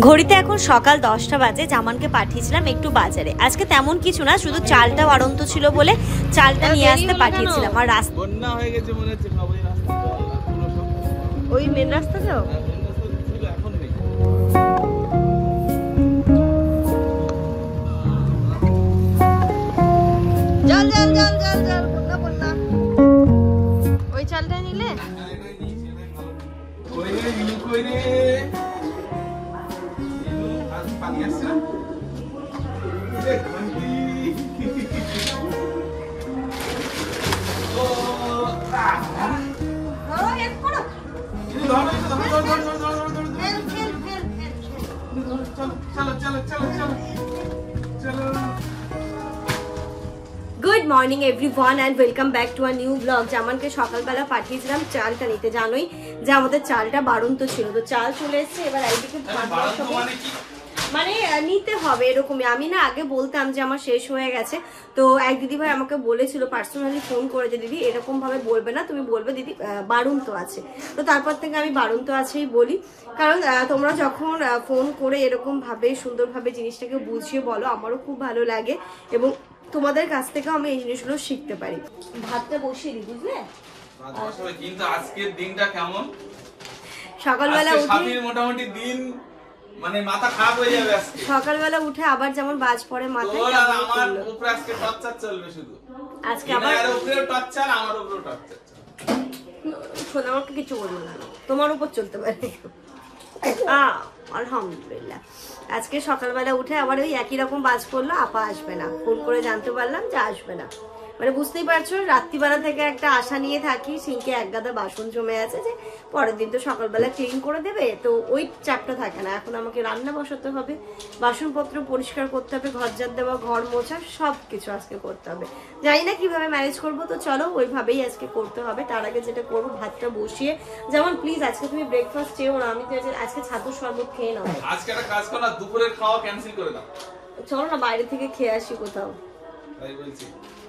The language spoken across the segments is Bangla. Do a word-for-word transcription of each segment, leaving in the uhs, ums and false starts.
ঘড়িতে এখন সকাল দশটা বাজে। জামানকে পাঠিয়েছিলাম একটু বাজারে। আজকে তেমন কিছু না, শুধু চালটা বাড়ন্ত ছিল বলে চালটা নিয়ে আসতে পাঠিয়েছিলাম। আর রাস্তা বন্যা হয়ে গেছে মনে হচ্ছে, সবাই রাস্তা ওই মেন রাস্তা যাও। এখন নেই। জল জল জল জল জল বন্যা বন্যা। ওই চালটা নিলে কই রে ইনু, কই রে ইনু, আজ পানি আসছে না? এ ঘন্টি ও আ ধরো এক করো। ইনু ধরো, ধরো ধরো ধরো ধরো ধরো ধরো। ফেল ফেল ফেল ফেল। চলো চলো চলো চলো চলো। Good morning everyone and welcome back to a new blog. জামানকে সকালবেলা পাঠিয়েছিলাম চালটা নিতে। জানোই যে আমাদের চালটা বাড়ন্ত ছিল, তো চাল চলে এসেছে। এবার এইদিকে মানে নিতে হবে এরকমই। আমি না আগে বলতাম যে আমার শেষ হয়ে গেছে, তো এক দিদি ভাই আমাকে বলেছিল পার্সোনালি ফোন করে যে দিদি এরকম ভাবে বলবে না, তুমি বলবে দিদি বাড়ন্ত আছে। তো তারপর থেকে আমি বাড়ন্ত আছেই বলি, কারণ তোমরা যখন ফোন করে এরকম ভাবে সুন্দরভাবে জিনিসটাকে বুঝিয়ে বলো আমারও খুব ভালো লাগে এবং তোমাদের কাছ থেকে আমি এই জিনিসগুলো শিখতে পারি। ভাতটা বসিয়ে দিই, বুঝলে? কিন্তু আজকের দিনটা কেমন? সকালবেলা উঠে মোটামুটি দিন মানে মাথা খারাপ হয়ে যাবে আজকে। সকালবেলা উঠে আবার যেমন বাজ পড়ে মাথায়, তোর আর আমার উপরে আজকে টর্চার চলবে শুধু। আজকে আবার এর উপরেও টর্চার, আমার উপরেও টর্চার। শোনো, আমাকে কিছু বলবো না, তোমার উপর চলতে পারে। আ আলহামদুলিল্লাহ। আজকে সকালবেলা উঠে আবার ওই একই রকম বাজ পড়লো, আপা আসবে না। ফোন করে জানতে পারলাম যে আসবে না। মানে বুঝতেই পারছো, রাত্রিবেলা থেকে একটা আশা নিয়ে থাকি, সিঙ্কে এক গাদা বাসন জমে আছে যে পরের দিন তো সকালবেলা ক্লিন করে দেবে, তো ওই চাপটা থাকে না। এখন আমাকে রান্না বসাতে হবে, বাসনপত্র পরিষ্কার করতে হবে, ঘর ঝাড় দেওয়া, ঘর মোছা, সব কিছু আজকে করতে হবে। জানি না কিভাবে ম্যানেজ করবো, তো চলো ওইভাবেই আজকে করতে হবে। তার আগে যেটা করবো, ভাতটা বসিয়ে, যেমন প্লিজ আজকে তুমি ব্রেকফাস্ট চেও না, আমি তো আজকে ছাতুর শরবত খেয়ে নাও। আজকে একটা কাজ করো না, দুপুরের খাওয়া ক্যান্সেল করে দাও। চলো না বাইরে থেকে খেয়ে আসি কোথাও। তাই বলছি।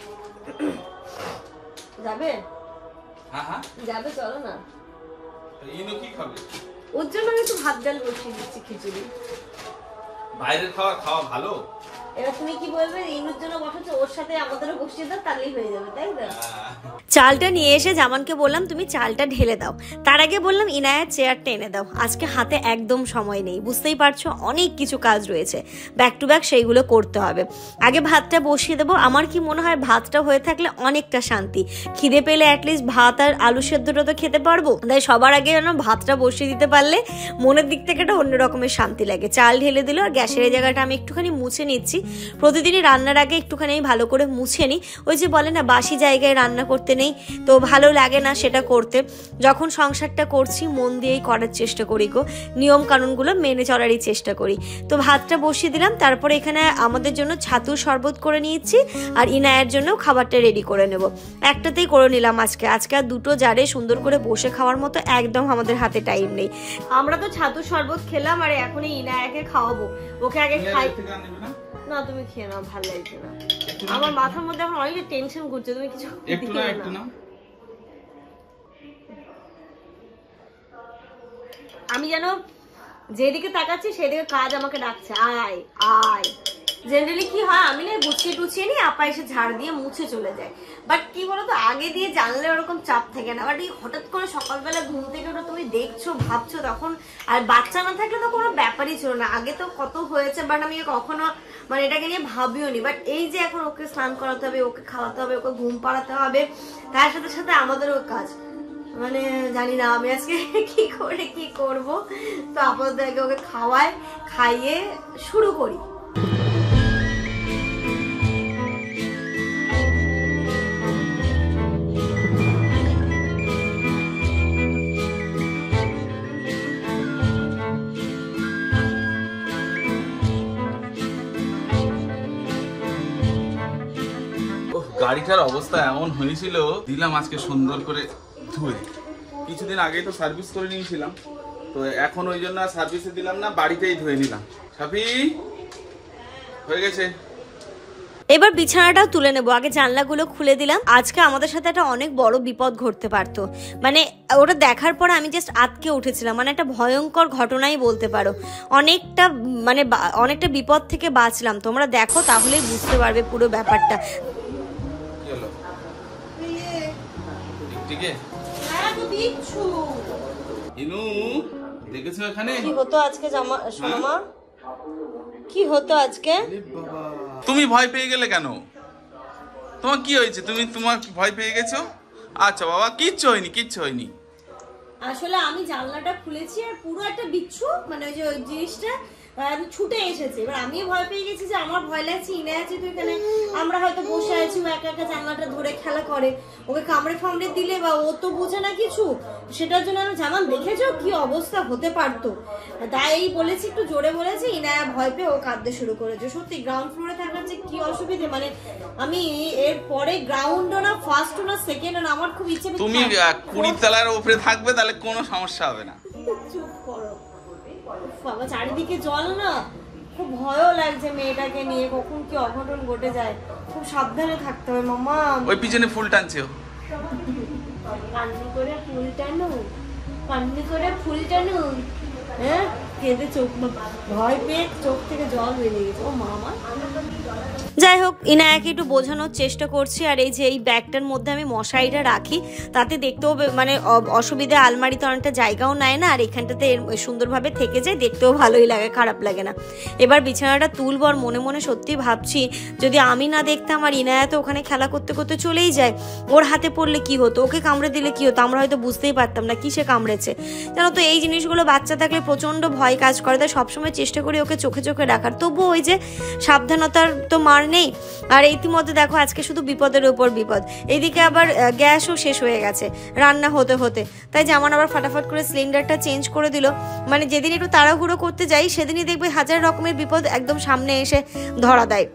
যাবে? হ্যাঁ হ্যাঁ যাবে, চলো না। ইনু কি খাবে? ওর জন্য আমি একটু ভাত ডাল বসিয়ে দিচ্ছি, খিচুড়ি। বাইরের খাওয়া খাওয়া ভালো? এবার তুমি কি বলবে, ইনুর জন্য বসাচ্ছ, ওর সাথে আমাদেরও বসিয়ে দাও, তাহলেই হয়ে যাবে, তাই না? চালটা নিয়ে এসে জামানকে বললাম তুমি চালটা ঢেলে দাও। তার আগে বললাম ইনায়ার চেয়ারটা এনে দাও। আজকে হাতে একদম সময় নেই, বুঝতেই পারছো, অনেক কিছু কাজ রয়েছে, ব্যাক টু ব্যাক সেইগুলো করতে হবে। আগে ভাতটা বসিয়ে দেবো। আমার কি মনে হয় ভাতটা হয়ে থাকলে অনেকটা শান্তি, খিদে পেলে অ্যাটলিস্ট ভাত আর আলু সেদ্ধটা তো খেতে পারবো। তাই সবার আগে যেন ভাতটা বসিয়ে দিতে পারলে মনের দিক থেকে একটা অন্য রকমের শান্তি লাগে। চাল ঢেলে দিল, আর গ্যাসের এই জায়গাটা আমি একটুখানি মুছে নিচ্ছি। প্রতিদিনই রান্নার আগে একটুখানি ভালো করে মুছে নিই। ওই যে বলে না বাসি জায়গায় রান্না করতে নেই, তো ভালো লাগে না সেটা করতে। যখন সংসারটা করছি মন দিয়েই করার চেষ্টা করি গো, নিয়ম কানুনগুলো মেনে চলারই চেষ্টা করি। তো ভাতটা বসিয়ে দিলাম। তারপরে এখানে আমাদের জন্য ছাতুর শরবত করে নিয়েছি, আর ইনায়ের জন্য খাবারটা রেডি করে নেব। একটাতেই করে নিলাম আজকে। আজকে আর দুটো জারে সুন্দর করে বসে খাওয়ার মতো একদম আমাদের হাতে টাইম নেই। আমরা তো ছাতুর শরবত খেলাম, আর এখন ইনায়াকে খাওয়াবো। ওকে আগে খাই না, তুমি খেয়ে নাও, ভালো লাগছে না। আমার মাথার মধ্যে এখন অনেক টেনশন ঘুরছে, তুমি কিছু একটু না একটু না। আমি যেন যেদিকে তাকাচ্ছি সেদিকে কাজ আমাকে ডাকছে, আয় আয়। জেনারেলি কি হয়, আমি না গুছিয়ে টুছিয়ে নিই, আপা এসে ঝাড় দিয়ে মুছে চলে যায়। বাট কি বলতো, আগে দিয়ে জানলে ওরকম চাপ থাকে না। বাট এই হঠাৎ করে সকালবেলা ঘুম থেকে ওটা তুমি দেখছো, ভাবছো তখন। আর বাচ্চা না থাকলে তো কোনো ব্যাপারই ছিল না। আগে তো কত হয়েছে, বাট আমি কখনো মানে এটাকে নিয়ে ভাবিও নি। বাট এই যে এখন ওকে স্নান করাতে হবে, ওকে খাওয়াতে হবে, ওকে ঘুম পাড়াতে হবে, তার সাথে সাথে আমাদেরও কাজ। মানে জানি না আমি আজকে কি করে কি করব। তো আপাতত আগে ওকে খাওয়াই, খাইয়ে শুরু করি। গাড়িটার অবস্থা এমন হয়েছিল, দিলাম আজকে সুন্দর করে ধুয়ে। কিছুদিন আগেই তো সার্ভিস করে নিয়েছিলাম, তো এখন ওই জন্য সার্ভিসে দিলাম না, বাড়িতেই ধুয়ে নিলাম। সাফি হয়ে গেছে, এবার বিছানাটাও তুলে নেবো, আগে জানলাগুলো খুলে দিলাম। আজকে আমাদের সাথে একটা অনেক বড় বিপদ ঘটতে পারতো, মানে ওটা দেখার পরে আমি জাস্ট আতকে উঠেছিলাম, মানে একটা ভয়ঙ্কর ঘটনাই বলতে পারো। অনেকটা মানে অনেকটা বিপদ থেকে বাঁচলাম, তোমরা দেখো তাহলেই বুঝতে পারবে পুরো ব্যাপারটা। কি হতো আজকে জামা সোনামা, কি হতো আজকে? তুমি ভয় পেয়ে গেলে কেন? তোমার কি হয়েছে? তুমি তোমার ভয় পেয়ে গেছো? আচ্ছা বাবা, কিচ্ছু হয়নি, কিচ্ছু হয়নি। আসলে আমি জানলাটা খুলেছি আর পুরো একটা বিচ্ছু, মানে ওই যে ওই জিনিসটা ছুটে এসেছে। এবার আমিও ভয় পেয়ে গেছি যে আমার ভয় লাগছে, ইনে আছে তো এখানে, আমরা হয়তো বসে আছি, ও একা একা জানলাটা ধরে খেলা করে, ওকে কামড়ে ফামড়ে দিলে বা ও তো বোঝে না কিছু, সেটার জন্য আমি জামান দেখেছো কি অবস্থা হতে পারতো, তাই বলেছি একটু জোরে বলেছি, ইনায়া ভয় পেয়ে ও কাঁদতে শুরু করেছে। সত্যি গ্রাউন্ড ফ্লোরে থাকার যে কি অসুবিধে, মানে আমি এর পরে গ্রাউন্ডও না ফার্স্টও না সেকেন্ডও না, আমার খুব ইচ্ছে তুমি কুড়ি তলার উপরে থাকবে, তাহলে কোনো সমস্যা হবে না। চুপ করো বাবা, চারিদিকে জল না, খুব ভয়ও লাগছে মেয়েটাকে নিয়ে, কখন কি অঘটন ঘটে যায়, খুব সাবধানে থাকতে হবে মামা। ওই পিছনে ফুল টানছে, কান্নি করে ফুল টানো, কান্নি করে ফুল টানো, হ্যাঁ কেঁদে চোখ ভয় পেয়ে চোখ থেকে জল বেরিয়ে গেছে ও মামা। যাই হোক, ইনায়াকে একটু বোঝানোর চেষ্টা করছি। আর এই যে এই ব্যাগটার মধ্যে আমি মশারিটা রাখি, তাতে দেখতেও মানে অসুবিধা, আলমারিতে অনেকটা জায়গাও নেয় না, আর এখানটাতে সুন্দরভাবে থেকে যায়, দেখতেও ভালোই লাগে, খারাপ লাগে না। এবার বিছানাটা তুলবো, আর মনে মনে সত্যি ভাবছি যদি আমি না দেখতাম আর ইনায়া তো ওখানে খেলা করতে করতে চলেই যায়, ওর হাতে পড়লে কি হতো, ওকে কামড়ে দিলে কি হতো, আমরা হয়তো বুঝতেই পারতাম না কিসে কামড়েছে। জানো তো এই জিনিসগুলো বাচ্চা থাকলে প্রচণ্ড ভয় কাজ করে, তাই সবসময় চেষ্টা করি ওকে চোখে চোখে রাখার। তবুও ওই যে সাবধানতার তো মার নেই। আর ইতিমধ্যে দেখো আজকে শুধু বিপদের উপর বিপদ, এইদিকে আবার গ্যাসও শেষ হয়ে গেছে রান্না হতে হতে, তাই যেমন আবার ফাটাফাট করে সিলিন্ডারটা চেঞ্জ করে দিল। মানে যেদিন একটু তাড়াহুড়ো করতে যাই সেদিনই দেখবে হাজার রকমের বিপদ একদম সামনে এসে ধরা দেয়।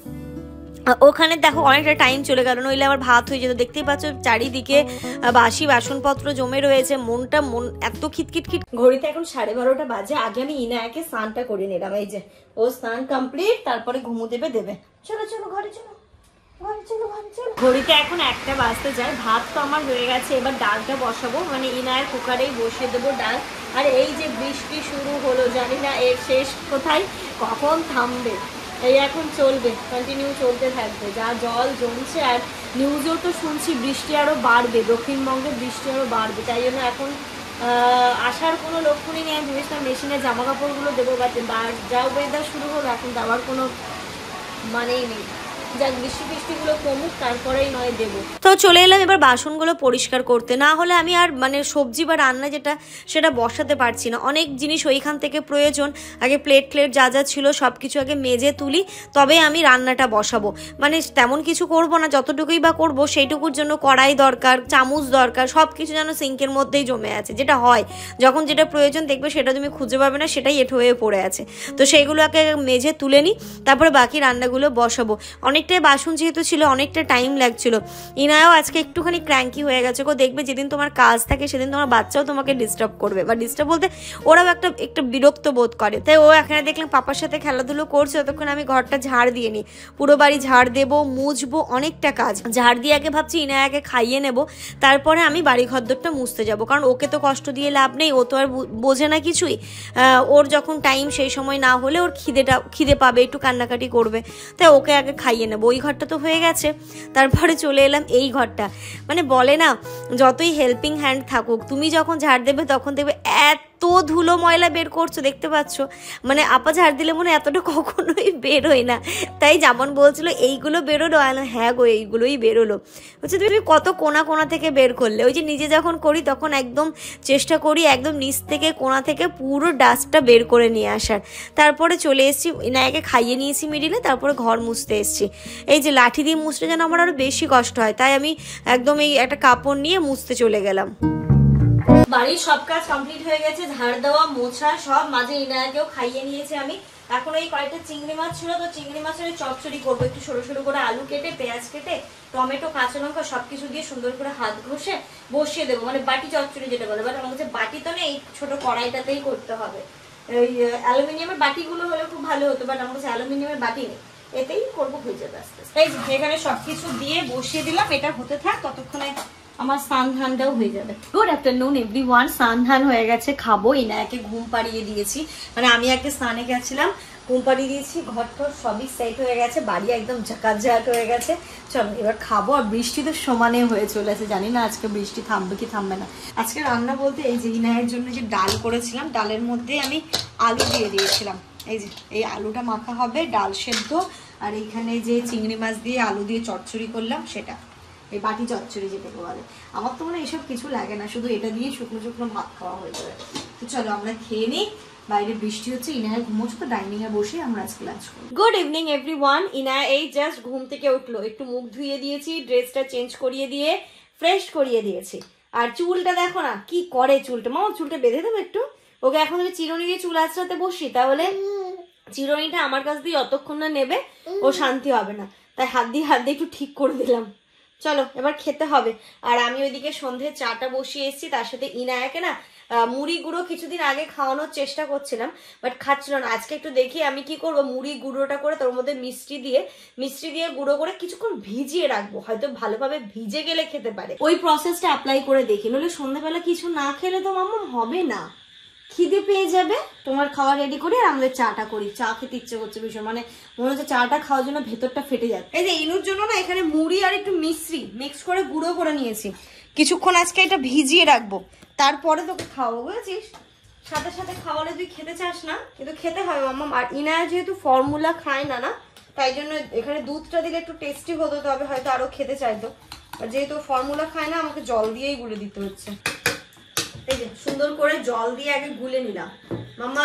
ওখানে দেখো অনেকটা টাইম চলে গেল, নইলে আবার ভাত হয়ে যেত। দেখতেই পাচ্ছ চারিদিকে বাসি বাসনপত্র জমে রয়েছে, মনটা মন এত খিটখিট খিট। ঘড়িতে এখন সাড়ে বারোটা বাজে, আগে আমি ইনায়াকে স্নানটা করে নিলাম, এই যে ও স্নান কমপ্লিট, তারপরে ঘুমো দেবে দেবে চলো চলো ঘরে চলো ঘরে চলো ঘরে চলো। ঘড়িতে এখন একটা বাজতে যায়, ভাত তো আমার হয়ে গেছে, এবার ডালটা বসাবো, মানে ইনায়ের কুকারেই বসিয়ে দেবো ডাল। আর এই যে বৃষ্টি শুরু হলো, জানি না এর শেষ কোথায়, কখন থামবে, এই এখন চলবে, কন্টিনিউ চলতে থাকবে, যা জল জমছে। আর নিউজেও তো শুনছি বৃষ্টি আরও বাড়বে, দক্ষিণবঙ্গে বৃষ্টি আরও বাড়বে, তাই জন্য এখন আসার কোনো লক্ষণই নেই। আমি ভেবেছিলাম মেশিনে জামা কাপড়গুলো দেবো, বা যা ওয়েদার শুরু হলো এখন দেওয়ার কোনো মানেই নেই। যাক বৃষ্টি বৃষ্টিগুলো কমুক, তারপরেই নয় দেবো। তো চলে এলাম এবার বাসনগুলো পরিষ্কার করতে, না হলে আমি আর মানে সবজি বা রান্না যেটা সেটা বসাতে পারছি না। অনেক জিনিস ওইখান থেকে প্রয়োজন, আগে প্লেট প্লেট যা যা ছিল সব কিছু আগে মেজে তুলি, তবে আমি রান্নাটা বসাবো। মানে তেমন কিছু করব না, যতটুকুই বা করবো সেইটুকুর জন্য কড়াই দরকার, চামচ দরকার, সব কিছু যেন সিঙ্কের মধ্যেই জমে আছে। যেটা হয় যখন যেটা প্রয়োজন দেখবে সেটা তুমি খুঁজে পাবে না, সেটাই এঁটো হয়ে পড়ে আছে। তো সেইগুলো আগে মেজে তুলে নিই, তারপরে বাকি রান্নাগুলো বসাবো। অনেকটাই বাসন যেহেতু ছিল অনেকটা টাইম লাগছিল। ইনায়াও আজকে একটুখানি ক্র্যাঙ্কি হয়ে গেছে, গো দেখবে যেদিন তোমার কাজ থাকে সেদিন তোমার বাচ্চাও তোমাকে ডিস্টার্ব করবে, বা ডিস্টার্ব বলতে ওরাও একটা একটু বিরক্ত বোধ করে। তাই ও এখানে দেখলাম পাপার সাথে খেলাধুলো করছে, ততক্ষণ আমি ঘরটা ঝাড় দিয়ে নিই, পুরো বাড়ি ঝাড় দেবো, মুছবো, অনেকটা কাজ। ঝাড় দিয়ে আগে ভাবছি ইনায়াকে খাইয়ে নেব, তারপরে আমি বাড়ি ঘরদোরটা মুছতে যাবো, কারণ ওকে তো কষ্ট দিয়ে লাভ নেই, ও তো আর বোঝে না কিছুই। ওর যখন টাইম সেই সময় না হলে ওর খিদেটা খিদে পাবে, একটু কান্নাকাটি করবে, তাই ওকে আগে খাইয়ে নেবো। ওই ঘরটা তো হয়ে গেছে, তারপরে চলে এলাম এই ঘরটা। মানে বলে না যতই হেল্পিং হ্যান্ড থাকুক, তুমি যখন ঝাড় দেবে তখন দেখবে এত ধুলো ময়লা বের করছো, দেখতে পাচ্ছ, মানে আপা ঝাড় দিলে মনে এতটা কখনোই বেরোয় না। তাই যেমন বলছিল এইগুলো বেরোলো, হ্যাঁ গো এইগুলোই বেরোলো। হচ্ছে তুমি কত কোনা কোনা থেকে বের করলে। ওই যে নিজে যখন করি তখন একদম চেষ্টা করি একদম নিচ থেকে কোনা থেকে পুরো ডাস্টটা বের করে নিয়ে আসার। তারপরে চলে এসেছি, ইনায়াকে খাইয়ে নিয়েছি মিডিলে, তারপরে ঘর মুছতে এসেছি। এই যে লাঠি দিয়ে মুছতে যেন আমার আরো বেশি কষ্ট হয়, তাই আমি একদম এই একটা কাপড় নিয়ে মুছতে চলে গেলাম। বাড়ির সব কাজ কমপ্লিট হয়ে গেছে, ঝাড় দেওয়া মোছা সব, মাঝে ইনায়াকেও খাইয়ে নিয়েছি আমি। এখন এই কয়েকটা চিংড়ি মাছ ছিল, তো চিংড়ি মাছের চচ্চড়ি করবো, একটু সরু সরু করে আলু কেটে, পেঁয়াজ কেটে, টমেটো, কাঁচা লঙ্কা সবকিছু দিয়ে সুন্দর করে হাত ঘষে বসিয়ে দেবো, মানে বাটি চচ্চড়ি যেটা বলে। বাট আমার কাছে বাটি তো নেই, ছোট কড়াইটাতেই করতে হবে। ওই অ্যালুমিনিয়ামের বাটিগুলো হলে খুব ভালো হতো, বাট আমার কাছে অ্যালুমিনিয়ামের বাটি নেই, এতেই করবো, হয়ে যাবে আস্তে আস্তে। এই যে এখানে সবকিছু দিয়ে বসিয়ে দিলাম, এটা হতে থাক, ততক্ষণে আমার স্নান ধানটাও হয়ে যাবে। গুড আফটারনুন এভরিওয়ান, স্নান ধান হয়ে গেছে, খাবো। ইনায়াকে ঘুম পাড়িয়ে দিয়েছি, মানে আমি আগে স্নানে গেছিলাম, ঘুম পাড়িয়ে দিয়েছি, ঘর টর সবই সেট হয়ে গেছে, বাড়ি একদম ঝাঁকাঝাট হয়ে গেছে। চলো এবার খাবো। আর বৃষ্টি তো সমানে হয়ে চলেছে, জানি না আজকে বৃষ্টি থামবে কি থামবে না। আজকে রান্না বলতে এই যে ইনায়ের জন্য যে ডাল করেছিলাম, ডালের মধ্যে আমি আলু দিয়ে দিয়েছিলাম। এই যে এই আলুটা মাখা হবে, ডাল সেদ্ধ, আর এইখানে যে চিংড়ি মাছ দিয়ে আলু দিয়ে চচ্চড়ি করলাম সেটা, এই বাটি চচ্চড়ি যেটাকে বলে। আমার তো মনে হয় এসব কিছু লাগে না, শুধু এটা দিয়ে শুকনো শুকনো ভাত খাওয়া হয়ে যাবে। তো চলো আমরা খেয়ে নিই, বাইরে বৃষ্টি হচ্ছে, ইনায়া ঘুমোচ্ছে, তো ডাইনিং এ বসে আমরা আজকে লাঞ্চ করব। Good evening everyone. ইনায়া এই জাস্ট ঘুম থেকে উঠলো, একটু মুখ ধুয়ে দিয়েছি, ড্রেসটা চেঞ্জ করিয়ে দিয়ে ফ্রেশ করিয়ে দিয়েছি। আর চুলটা দেখো না কি করে, চুলটা মা চুলটা বেঁধে দেবো একটু। ওকে এখন আমি চিরুনি দিয়ে চুল আঁচড়াতে বসি, তাহলে চিরুনিটা আমার কাছ দিয়ে যতক্ষণ না নেবে ও শান্তি হবে না, তাই হাত দিয়ে হাত দিয়ে একটু ঠিক করে দিলাম। চলো এবার খেতে হবে। আর আমি ওইদিকে সন্ধে চাটা বসিয়ে এসেছি, তার সাথে ইনায়াকে না মুড়ি গুঁড়ো কিছুদিন আগে খাওয়ানোর চেষ্টা করছিলাম, বাট খাচ্ছিল না। আজকে একটু দেখি আমি কি করবো, মুড়ি গুঁড়োটা করে তোর মধ্যে মিষ্টি দিয়ে মিষ্টি দিয়ে গুঁড়ো করে কিছুক্ষণ ভিজিয়ে রাখবো, হয়তো ভালোভাবে ভিজে গেলে খেতে পারে। ওই প্রসেসটা অ্যাপ্লাই করে দেখি, নইলে সন্ধ্যাবেলা কিছু না খেলে তো মাম্মা হবে না, খিদে পেয়ে যাবে। তোমার খাওয়া রেডি করি আর আমাদের চাটা করি। চা খেতে ইচ্ছে করছে ভীষণ, মানে মনে হচ্ছে চাটা খাওয়ার জন্য ভেতরটা ফেটে যাবে। এই যে ইনুর জন্য না এখানে মুড়ি আর একটু মিশ্রি মিক্স করে গুঁড়ো করে নিয়েছি, কিছুক্ষণ আজকে এটা ভিজিয়ে রাখবো, তারপরে তোকে খাওয়াবো, বুঝেছিস? সাথে সাথে খাওয়ালে তুই খেতে চাস না, কিন্তু খেতে হবে মাম্মা। আর ইনায়া যেহেতু ফর্মুলা খায় না না, তাই জন্য এখানে দুধটা দিলে একটু টেস্টি হতো, তবে হয়তো আরো খেতে চাইতো। আর যেহেতু ফর্মুলা খায় না, আমাকে জল দিয়েই গুলে দিতে হচ্ছে। এই যে সুন্দর করে জল দিয়ে আগে গুলে নিলাম। মামা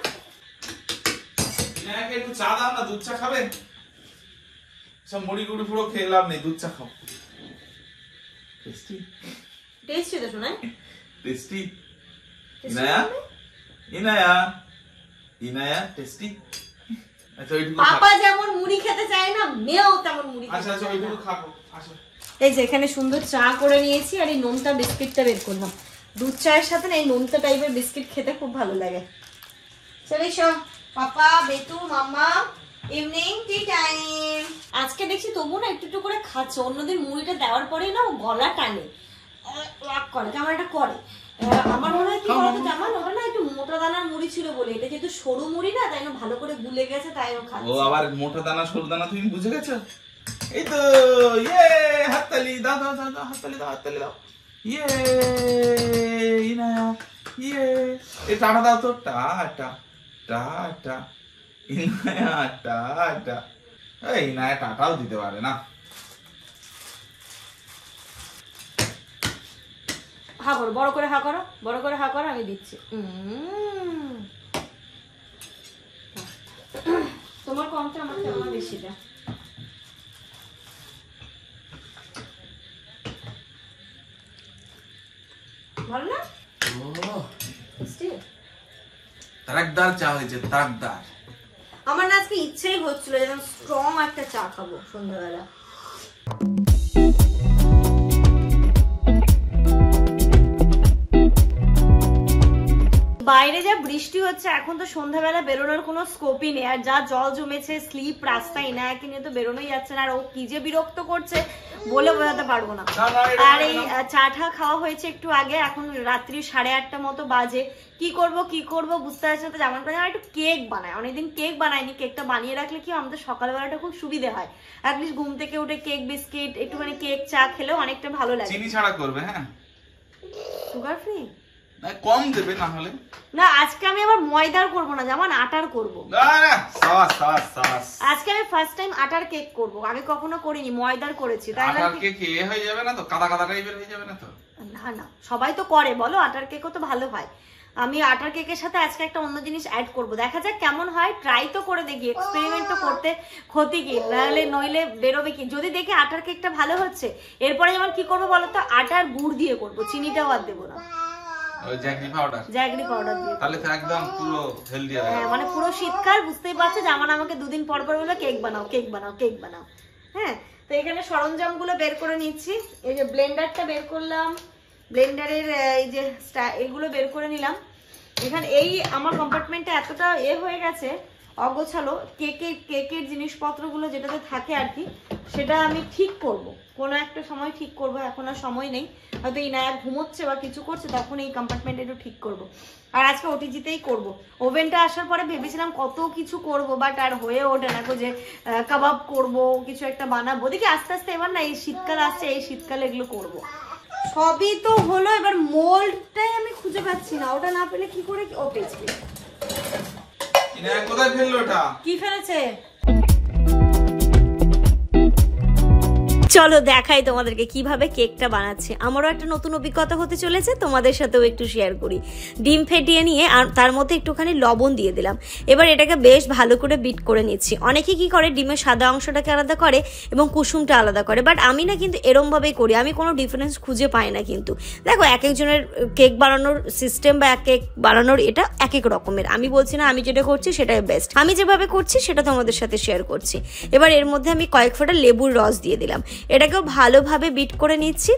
ইনায়াকে একটু চা দাও না, দুধ চা খাবে? সব মুড়ি গুড়ি পুরো খেয়ে লাভ নেই, দুধ চা খাও। টেস্টি টেস্টি তো শোনায়, টেস্টি। ইনায়া ইনায়া ইনায়া টেস্টি। আচ্ছা ওইটুকু পাপা যেমন মুড়ি খেতে চায় না, মেয়েও তেমন মুড়ি। আচ্ছা আচ্ছা ওইটুকু খাবো। আসো এই যে এখানে সুন্দর চা করে নিয়েছি, আর এই নোনতা বিস্কিটটা বের করলাম। দুধ চায়ের সাথে না এই নোনতা টাইপের বিস্কিট খেতে খুব ভালো লাগে। চলে এসো পাপা, বেতু, মাম্মা, ইভিনিং টি টাইম। আজকে দেখছি তবু না একটু একটু করে খাচ্ছে, অন্যদিন মুড়িটা দেওয়ার পরে না ও গলা টানে, রাগ করে, কেমন একটা করে। আমার মনে হয় কি বলতো জামান, ওটা না একটু মোটা দানার মুড়ি ছিল বলে, এটা যেহেতু সরু মুড়ি না, তাই না ভালো করে গুলে গেছে, তাই ও খাচ্ছে। ও আবার মোটা দানা সরু দানা তুমি বুঝে গেছো? এই তো ইয়ে হাততালি দাও দাও দাও দাও, হাততালি দাও, হাততালি দাও। ইয়ে ইনায়া ইয়ে, এই টাটা দাও তো, টাটা টাটা। ইনায়া টাটা। এই ইনায়া টাটাও দিতে পারে না। হা করো, বড় করে হা করো, বড় করে হা করো, আমি দিচ্ছি। তোমার কমটা আমার আমার বেশিটা। ভালো না? তারাকদার চা হয়েছে, তারাকদার। আমার না আজকে ইচ্ছেই হচ্ছিল যেন স্ট্রং একটা চা খাবো সন্ধ্যাবেলা। বাইরে যা বৃষ্টি হচ্ছে, এখন তো সন্ধ্যাবেলা বেরোনোর কোনো স্কোপই নেই, আর যা জল জমেছে স্লিপ রাস্তায়, ইনায়াকে নিয়ে তো বেরোনোই যাচ্ছে না। আর ও কি যে বিরক্ত করছে বলে বোঝাতে পারবো না। আর এই চাটা খাওয়া হয়েছে একটু আগে, এখন রাত্রি সাড়ে আটটা মতো বাজে। কি করব কি করব বুঝতে পারছি না, যেমন করে একটু কেক বানায়, অনেকদিন কেক বানায়নি, কেকটা বানিয়ে রাখলে কি আমাদের সকালবেলাটা খুব সুবিধে হয়। অ্যাটলিস্ট ঘুম থেকে উঠে কেক বিস্কিট একটুখানি কেক চা খেলেও অনেকটা ভালো লাগে। চিনি ছাড়া করবে? হ্যাঁ, সুগার ফ্রি কম দেবে না হলে। না আজকে আমি আবার ময়দার করব না, যেমন আটার করব। আজকে আমি ফার্স্ট টাইম আটার কেক করব, আগে কখনো করিনি, ময়দার করেছি। তাই না? আটার কেক এ হয়ে যাবে না তো, কাদা কাদা টাইপের হয়ে যাবে না তো? না না, সবাই তো করে বলো, আটার কেকও তো ভালো হয়। আমি আটার কেকের সাথে আজকে একটা অন্য জিনিস অ্যাড করব, দেখা যাক কেমন হয়, ট্রাই তো করে দেখি, এক্সপেরিমেন্ট তো করতে ক্ষতি কি, নাহলে নইলে বেরোবে কি। যদি দেখি আটার কেকটা ভালো হচ্ছে, এরপরে যেমন কি করবো বলতো, আটার গুড় দিয়ে করবো, চিনিটাও আর দেবো না, ওই জ্যাগরি পাউডার জ্যাগরি পাউডার দিয়ে। তাহলে তো একদম পুরো হেলদি হবে। হ্যাঁ, মানে পুরো শীতকাল, বুঝতেই পারছো, যেমন আমাকে দুদিন পর পর বলে কেক বানাও কেক বানাও কেক বানাও। হ্যাঁ, তো এখানে সরঞ্জাম গুলো বের করে নিচ্ছি। এই যে ব্লেন্ডারটা বের করলাম, ব্লেন্ডারের এই যে এগুলো বের করে নিলাম। এখানে এই আমার কম্পার্টমেন্টটা এতটা এ হয়ে গেছে, অগোছালো কেকের কেকের জিনিসপত্রগুলো যেটাতে থাকে আর কি, সেটা আমি ঠিক করব, কোনো একটা সময় ঠিক করব। এখন আর সময় নেই, হয়তো ইনায়া ঘুমোচ্ছে বা কিছু করছে, তখন এই কম্পার্টমেন্টে একটু ঠিক করব। আর আজকে ওটিজিতেই করব। ওভেনটা আসার পরে ভেবেছিলাম কত কিছু করব, বাট আর হয়ে ওঠে না যে কাবাব করব, কিছু একটা বানাবো। দেখি আস্তে আস্তে, এবার না এই শীতকাল আসছে, এই শীতকালে এগুলো করব। সবই তো হলো, এবার মোল্ডটাই আমি খুঁজে পাচ্ছি না। ওটা না পেলে কি করে, ও পেয়েছি। কোথায় ফেললো ওটা? কি ফেলেছে? চলো দেখাই তোমাদেরকে কিভাবে কেকটা বানাচ্ছে। আমারও একটা নতুন অভিজ্ঞতা হতে চলেছে, তোমাদের সাথেও একটু শেয়ার করি। ডিম ফেটিয়ে নিয়ে আর তার মধ্যে একটুখানি লবণ দিয়ে দিলাম। এবার এটাকে বেশ ভালো করে বিট করে নিচ্ছি। অনেকে কি করে, ডিমের সাদা অংশটাকে আলাদা করে এবং কুসুমটা আলাদা করে, বাট আমি না কিন্তু এরমভাবেই করি। আমি কোনো ডিফারেন্স খুঁজে পাই না। কিন্তু দেখো, এক একজনের কেক বানানোর সিস্টেম বা কেক বানানোর এটা এক এক রকমের। আমি বলছি না আমি যেটা করছি সেটাই বেস্ট, আমি যেভাবে করছি সেটা তোমাদের সাথে শেয়ার করছি। এবার এর মধ্যে আমি কয়েক ফোঁটা লেবুর রস দিয়ে দিলাম। এটাকেও ভালোভাবে বিট করে নিচ্ছি।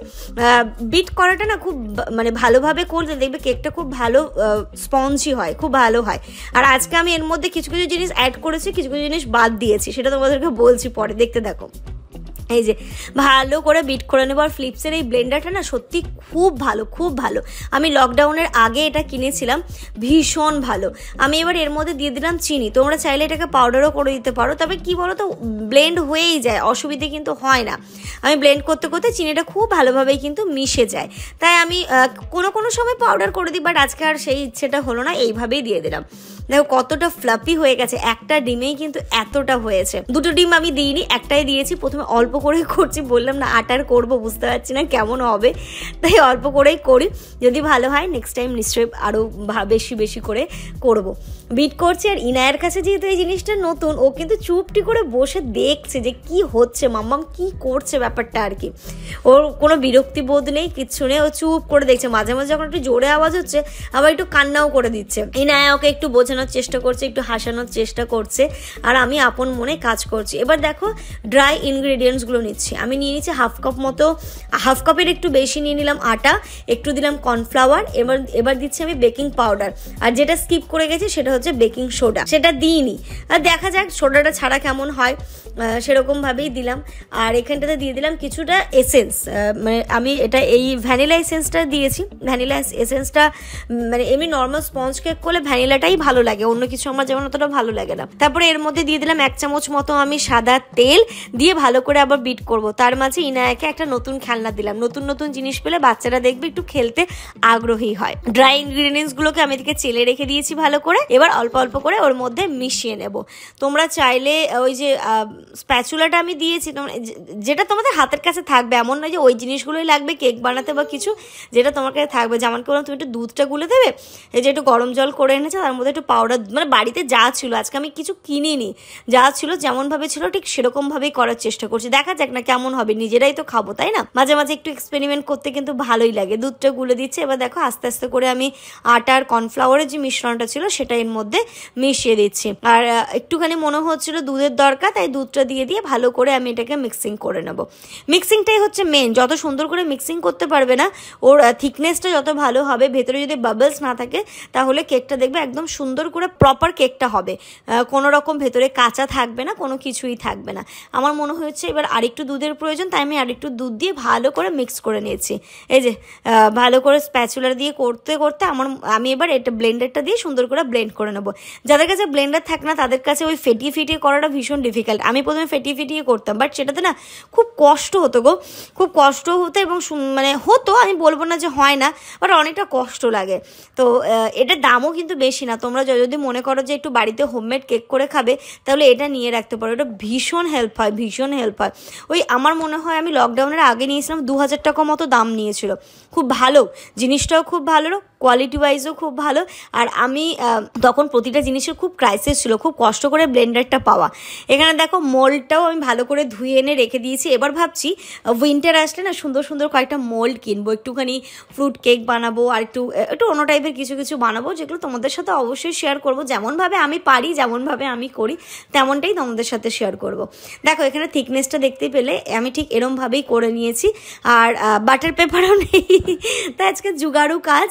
বিট করাটা না খুব মানে ভালোভাবে করলে দেখবে কেকটা খুব ভালো স্পঞ্জি হয়, খুব ভালো হয়। আর আজকে আমি এর মধ্যে কিছু কিছু জিনিস অ্যাড করেছি, কিছু কিছু জিনিস বাদ দিয়েছি, সেটা তোমাদেরকে বলছি পরে, দেখতে দেখো। এই যে ভালো করে বিট করে নেবো। আর ফিলিপসের এই ব্লেন্ডারটা না সত্যি খুব ভালো, খুব ভালো। আমি লকডাউনের আগে এটা কিনেছিলাম, ভীষণ ভালো। আমি এবার এর মধ্যে দিয়ে দিলাম চিনি। তোমরা চাইলে এটাকে পাউডারও করে দিতে পারো, তবে কি বলো তো, ব্লেন্ড হয়েই যায়, অসুবিধে কিন্তু হয় না। আমি ব্লেন্ড করতে করতে চিনিটা খুব ভালোভাবেই কিন্তু মিশে যায়, তাই আমি কোনো কোনো সময় পাউডার করে দিই, বাট আজকে আর সেই ইচ্ছেটা হলো না, এইভাবেই দিয়ে দিলাম। দেখো কতটা ফ্লাফি হয়ে গেছে, একটা ডিমেই কিন্তু এতটা হয়েছে। দুটো ডিম আমি দিইনি, একটাই দিয়েছি। প্রথমে অল্প করে করছি, বললাম না আটার করবো, বুঝতে পারছি না কেমন হবে, তাই অল্প করেই করি। যদি ভালো হয় নেক্সট টাইম নিশ্চয়ই আরও বেশি বেশি করে করব। বিট করছি। আর ইনায়ের কাছে যেহেতু এই জিনিসটা নতুন, ও কিন্তু চুপটি করে বসে দেখছে যে কি হচ্ছে, মাম্মাম কি করছে ব্যাপারটা আর কি। ওর কোনো বিরক্তি বোধ নেই, কিচ্ছু নেই, ও চুপ করে দেখছে। মাঝে মাঝে যখন একটু জোরে আওয়াজ হচ্ছে আবার একটু কান্নাও করে দিচ্ছে। ইনায়া ওকে একটু বোঝানোর চেষ্টা করছে, একটু হাসানোর চেষ্টা করছে, আর আমি আপন মনে কাজ করছি। এবার দেখো ড্রাই ইনগ্রেডিয়েন্টসগুলো নিচ্ছি। আমি নিয়ে নিচ্ছি হাফ কাপ মতো, হাফ কাপের একটু বেশি নিয়ে নিলাম আটা, একটু দিলাম কর্নফ্লাওয়ার। এবার এবার দিচ্ছি আমি বেকিং পাউডার। আর যেটা স্কিপ করে গেছি সেটা হচ্ছে বেকিং সোডা, সেটা দিইনি। আর দেখা যাক সোডাটা ছাড়া কেমন হয়, সেরকম ভাবেই দিলাম। আর এখানটাতে দিয়ে দিলাম কিছুটা এসেন্স, মানে আমি এটা এই ভ্যানিলা এসেন্সটা দিয়েছি। ভ্যানিলা এসেন্সটা মানে এমনি নর্মাল স্পঞ্জ কেক করলে ভ্যানিলাটাই ভালো লাগে, অন্য কিছু আমার যেমন অতটা ভালো লাগে না। তারপরে এর মধ্যে দিয়ে দিলাম এক চামচ মতো আমি সাদা তেল, দিয়ে ভালো করে আবার বিট করব। তার মাঝে ইনায়াকে একটা নতুন খেলনা দিলাম। নতুন নতুন জিনিস পেলে বাচ্চারা দেখবে একটু খেলতে আগ্রহী হয়। ড্রাই ইনগ্রিডিয়েন্টসগুলোকে আমি এদিকে চেলে রেখে দিয়েছি ভালো করে। এবার অল্প অল্প করে ওর মধ্যে মিশিয়ে নেব। তোমরা চাইলে ওই যে স্প্যাচুলাটা আমি দিয়েছি, যেটা তোমাদের হাতের কাছে থাকবে, এমন নয় যে ওই জিনিসগুলোই লাগবে কেক বানাতে বা কিছু, যেটা তোমার কাছে থাকবে। যেমন করে তুমি একটু দুধটা গুলে দেবে, এই যে একটু গরম জল করে এনেছে, তার মধ্যে একটু পাউডার, মানে বাড়িতে যা ছিল, আজকে আমি কিছু কিনিনি, যা ছিল যেমনভাবে ছিল ঠিক সেরকমভাবেই করার চেষ্টা করছি। দেখা যাক না কেমন হবে, নিজেরাই তো খাবো তাই না। মাঝে মাঝে একটু এক্সপেরিমেন্ট করতে কিন্তু ভালোই লাগে। দুধটা গুলে দিচ্ছে। এবার দেখো আস্তে আস্তে করে আমি আটার কর্নফ্লাওয়ারের যে মিশ্রণটা ছিল সেটা এর মধ্যে মিশিয়ে দিচ্ছি। আর একটুখানি মনে হচ্ছিল দুধের দরকার, তাই দুধটা দিয়ে দিয়ে ভালো করে আমি এটাকে মিক্সিং করে নেব। মিক্সিংটাই হচ্ছে মেন। যত সুন্দর করে মিক্সিং করতে পারবে না, ওর থিকনেসটা যত ভালো হবে, ভেতরে যদি বাবলস না থাকে, তাহলে কেকটা দেখবে একদম সুন্দর করে প্রপার কেকটা হবে। কোনো রকম ভেতরে কাঁচা থাকবে না, কোনো কিছুই থাকবে না। আমার মনে হচ্ছে এবার আরেকটু দুধের প্রয়োজন, তাই আমি আরেকটু দুধ দিয়ে ভালো করে মিক্স করে নিয়েছি। এই যে ভালো করে স্প্যাচুলার দিয়ে করতে করতে আমার আমি এবার এটা ব্লেন্ডারটা দিয়ে সুন্দর করে ব্লেন্ড করে নেবো। যাদের কাছে ব্লেন্ডার থাকে না তাদের কাছে ওই ফেটিয়ে ফিটিয়ে করাটা ভীষণ ডিফিকাল্ট। আমি প্রথমে ফেটিয়ে ফিটিয়ে করতাম, বাট সেটাতে না খুব কষ্ট হতো গো, খুব কষ্ট হতো। এবং মানে হতো, আমি বলবো না যে হয় না, বাট অনেকটা কষ্ট লাগে। তো এটার দামও কিন্তু বেশি না। তোমরা যদি মনে করো যে একটু বাড়িতে হোমমেড কেক করে খাবে, তাহলে এটা নিয়ে রাখতে পারো। এটা ভীষণ হেল্প হয়, ভীষণ হেল্প হয়। ওই আমার মনে হয় আমি লকডাউনের আগে নিয়েছিলাম, দু হাজার টাকা মতো দাম নিয়েছিল। খুব ভালো, জিনিসটাও খুব ভালো, কোয়ালিটি ওয়াইজও খুব ভালো। আর আমি তখন প্রতিটা জিনিসের খুব ক্রাইসিস ছিল, খুব কষ্ট করে ব্লেন্ডারটা পাওয়া। এখানে দেখো মোল্ডটাও আমি ভালো করে ধুয়ে এনে রেখে দিয়েছি। এবার ভাবছি উইন্টার আসলে না সুন্দর সুন্দর কয়েকটা মোল্ড কিনবো, একটুখানি ফ্রুট কেক বানাবো, আর একটু একটু অন্য টাইপের কিছু কিছু বানাবো, যেগুলো তোমাদের সাথে অবশ্যই শেয়ার করবো। যেমনভাবে আমি পারি, যেমনভাবে আমি করি, তেমনটাই তোমাদের সাথে শেয়ার করব। দেখো এখানে থিকনেসটা দেখতে পেলে আমি ঠিক এরমভাবেই করে নিয়েছি। আর বাটার পেপারও নেই, তাই আজকে জুগাড়ু কাজ।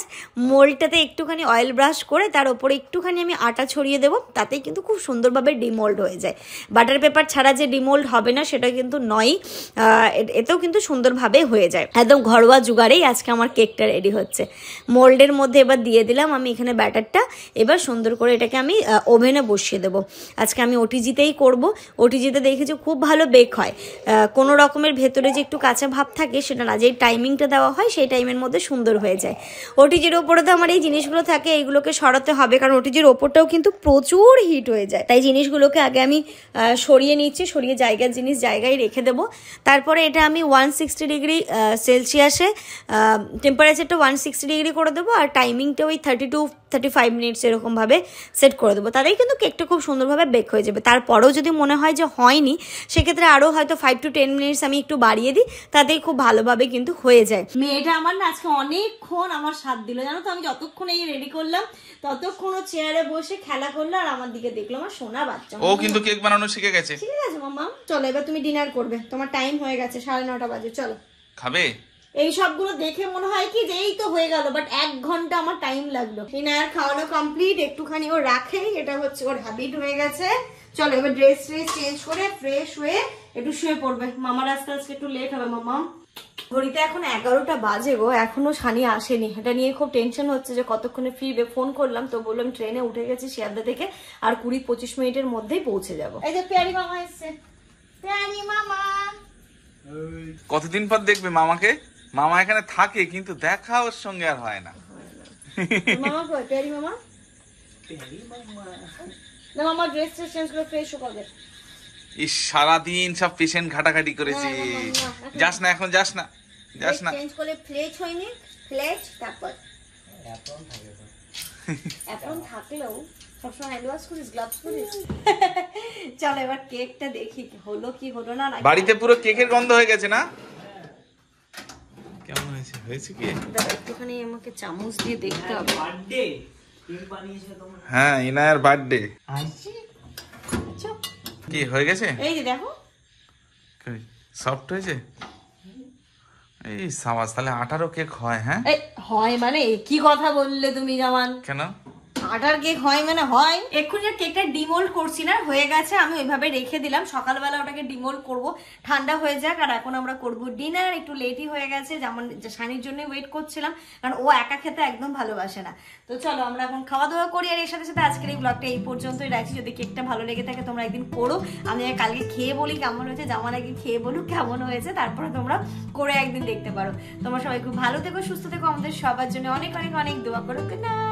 মোল্ডটাতে একটুখানি অয়েল ব্রাশ করে তার ওপরে একটুখানি আমি আটা ছড়িয়ে দেবো, তাতেই কিন্তু খুব সুন্দরভাবে ডিমোল্ড হয়ে যায়। বাটার পেপার ছাড়া যে ডিমোল্ড হবে না সেটা কিন্তু নয়, এতেও কিন্তু সুন্দরভাবে হয়ে যায়। একদম ঘরোয়া জুগারেই আজকে আমার কেকটা রেডি হচ্ছে। মোল্ডের মধ্যে এবার দিয়ে দিলাম আমি এখানে ব্যাটারটা, এবার সুন্দর করে এটাকে আমি ওভেনে বসিয়ে দেবো। আজকে আমি ওটিজিতেই করব। ওটিজিতে দেখেছি খুব ভালো বেক হয়, কোনো রকমের ভেতরে যে একটু কাঁচা ভাব থাকে সেটা না, যেই টাইমিংটা দেওয়া হয় সেই টাইমের মধ্যে সুন্দর হয়ে যায়। ওটিজির ওপরে তো আমার এই জিনিসগুলো থাকে, এইগুলোকে সরাতে হবে কারণ ওটিজির ওপরটাও কিন্তু প্রচুর হিট হয়ে যায়। তাই জিনিসগুলোকে আগে আমি সরিয়ে নিচ্ছি, সরিয়ে জায়গার জিনিস জায়গায় রেখে দেবো। তারপরে এটা আমি ওয়ান সিক্সটি ডিগ্রি সেলসিয়াসে টেম্পারেচারটা ওয়ান সিক্সটি ডিগ্রি করে দেবো, আর টাইমিংটা ওই thirty to thirty five minutes এরকমভাবে সেট করে দেবো। তাতেই কিন্তু কেকটা খুব সুন্দরভাবে বেক হয়ে যাবে। তারপরেও যদি মনে হয় যে হয়নি, সেক্ষেত্রে আরও হয়তো ফাইভ টু টেন মিনিটস আমি একটু বাড়িয়ে দিই, তাতেই খুব ভালোভাবে কিন্তু হয়ে যায়। মেয়েটা আমার না আজকে অনেকক্ষণ আমার সাথ দিল, জানো তো। আমি যতক্ষণ এই রেডি করলাম ততক্ষণ ও চেয়ারে বসে খেলা করলো আর আমার দিকে দেখলো। আমার সোনা বাচ্চা, ও কিন্তু কেক বানানো শিখে গেছে। ঠিক আছে মাম্মা, চলো এবার তুমি ডিনার করবে, তোমার টাইম হয়ে গেছে, সাড়ে নটা বাজে। চলো খাবে। এই সবগুলো দেখে মনে হয় কি যে এই তো হয়ে গেল, বাট এক ঘন্টা আমার টাইম লাগলো। ইনার খাওয়ানো কমপ্লিট, একটুখানি ও রাখেই, এটা হচ্ছে ওর হ্যাবিট হয়ে গেছে। চলো এবার ড্রেস ট্রেস চেঞ্জ করে ফ্রেশ হয়ে একটু শুয়ে পড়বে। মামার আজকে আজকে একটু লেট হবে। মামা ঘড়িতে এখন এগারোটা বাজে গো, এখনো সানি আসেনি। এটা নিয়ে খুব টেনশন হচ্ছে যে কতক্ষণে ফিরবে। ফোন করলাম তো বললাম ট্রেনে উঠে গেছি শিয়ালদা থেকে, আর কুড়ি পঁচিশ মিনিটের মধ্যেই পৌঁছে যাবো। এই যে পেয়ারি মামা এসছে। পেয়ারি মামা কতদিন পর দেখবে মামাকে? মামা এখানে থাকে কিন্তু দেখা ওর সঙ্গে আর হয় না। মামা কই? পেয়ারি মামা, পেয়ারি মামা না, মামা ড্রেস চেঞ্জ করে ফ্রেশ হবে। ইস, সারাদিন সব পেশেন্ট ঘাটাঘাটি করেছি। যাস না এখন, যাস না, যাস না। চেঞ্জ করে ফ্লেচ হয়নি, ফ্লেচ তারপর এখন থাকলেও সবসময় হ্যান্ড ওয়াশ করিস, গ্লাভস করিস। চল এবার কেকটা দেখি হলো কি হলো না। বাড়িতে পুরো কেকের গন্ধ হয়ে গেছে না? কেমন হয়েছে? হয়েছে কি? একটুখানি আমাকে চামচ দিয়ে দেখতে হবে। বার্থডে কেক বানিয়েছো তোমরা? হ্যাঁ, ইনায়ার বার্থডে। আইছি আচ্ছা কি হয়ে গেছে? এই যে দেখো সফট হয়েছে। এই সাবাস, তাহলে আটারও কেক হয়? হ্যাঁ হয় মানে কি কথা বললে তুমি জামান? কেন আটার কেক হয় মানে হয়। এক্ষুনি কেকটা ডিমোল্ড করছি না, হয়ে গেছে, আমি ওইভাবে রেখে দিলাম। সকালবেলা ওটাকে ডিমোল্ড করব, ঠান্ডা হয়ে যাক। আর এখন আমরা করব ডিনার। একটু লেটই হয়ে গেছে, যেমন সানির জন্য ওয়েট করছিলাম, কারণ ও একা খেতে একদম ভালোবাসে না। তো চলো আমরা এখন খাওয়া দাওয়া করি। আর এর সাথে সাথে আজকের এই ব্লগটা এই পর্যন্তই রাখছি। যদি কেকটা ভালো লেগে থাকে তোমরা একদিন করো, আমি কালকে খেয়ে বলি কেমন হয়েছে, জামান একদিন খেয়ে বলুক কেমন হয়েছে, তারপরে তোমরা করে একদিন দেখতে পারো। তোমরা সবাই খুব ভালো থেকো, সুস্থ থেকো, আমাদের সবার জন্য অনেক অনেক অনেক দোয়া করো। Good night.